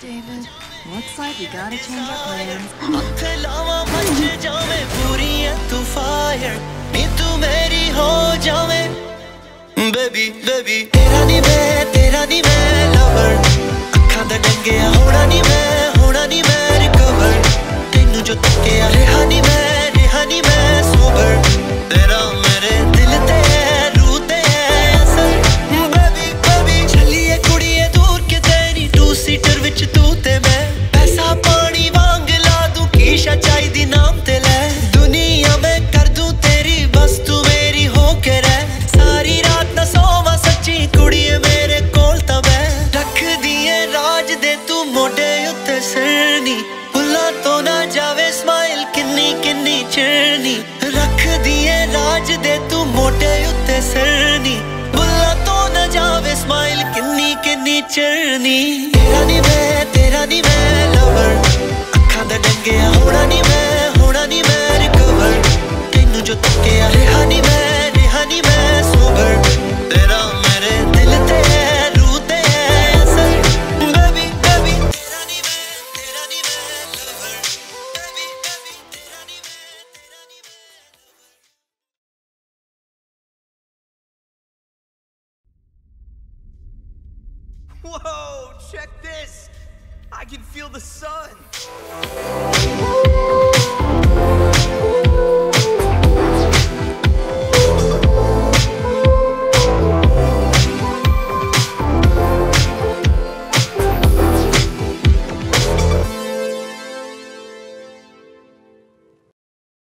David. Looks like we gotta change our plans. Baby, baby, तेरा नहीं मैं lover, अखां दा डंगिया होना नहीं मैं recover, तेनू जो तकिया रहा नहीं मैं sober, तेरा मेरे दिल ते है रूह ते है असर, baby, baby, चलिए कुड़िए दूर के तेरी two-seater विच तू ते मैं, पैसा पानी वांग ला दूं कीशा चाहिदी नाम ते ले, दुनिया में कर दूं तेरी बस तू मेरी होके रह, सारी रात ना सोवा सच्ची कुड़िए मेरे कोल ता बै, रख दिए राज दे तू मोढे उत्ते सिरनी, भुल्ला तो ना जावे स्माइल किन्नी किन्नी चिरनी, रख दिए राज दे तू मोढे उत्ते सिरनी, भुल्ला तो ना जावे स्माइल किन्नी किन्नी चिरनी, तेरा नहीं मैं lover, अखां दा डंगिया होना नहीं मैं recover, तेनू जो तकिया रहा नहीं मैं sober, तेरा मेरे दिल ते है रूह ते है असर, baby, baby, तेरा नहीं मैं lover, baby, baby, तेरा नहीं मैं Whoa, check this! I can feel the sun!